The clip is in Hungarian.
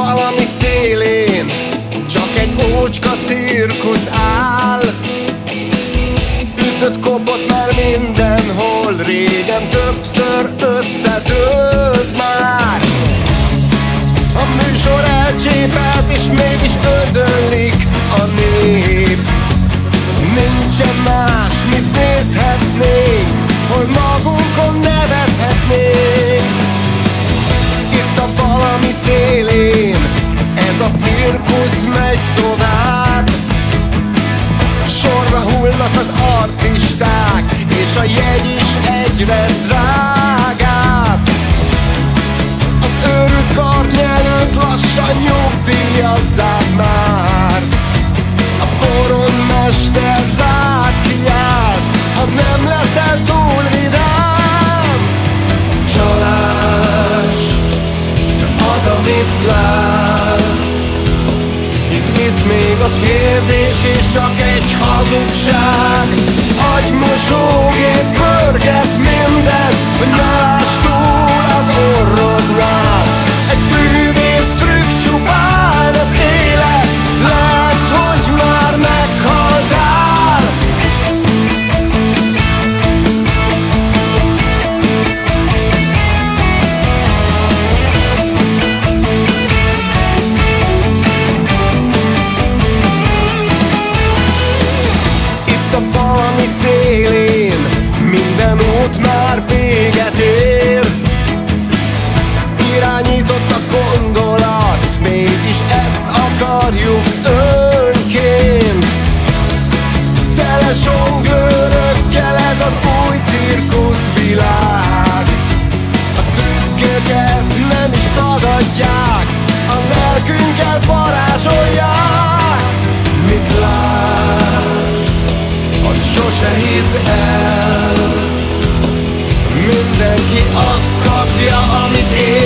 valami szélén csak egy ócska cirkusz áll. Ütött, kopott már mindenhol, régen többször összedőlt már. A műsor elcsépelt, és mégis özönlik a nép. Nincsen más, mit nézhetnénk, hol magunkon nevethetnénk. Itt a valami szélén ez a cirkusz megy tovább. Sorba hullnak az artisták, és a jegy is egyre drágább. Az őrült karnyelőt lassan nyugdíjazzák már. A poronmester rád kiált, ha nem leszel túl vidám. Csalás az, amit lát. Hisz itt még a kérdés, és csak egy hazugság. Agymosógép pörget minden, hogy ne láss túl az orrodnál. Egy bűvész trükk csupán az élet, lehet, hogy már meghaltál. Itt a valami szélén minden út már véget ér. Irányított a gondolat, mégis ezt akarjuk önként. Tele zsonglőrökkel ez az új cirkuszvilág. A trükköket nem is tagadják, a lelkünkkel varázsolják. Mit lát, azt sose hidd el. Mindenki azt kapja, amit ér.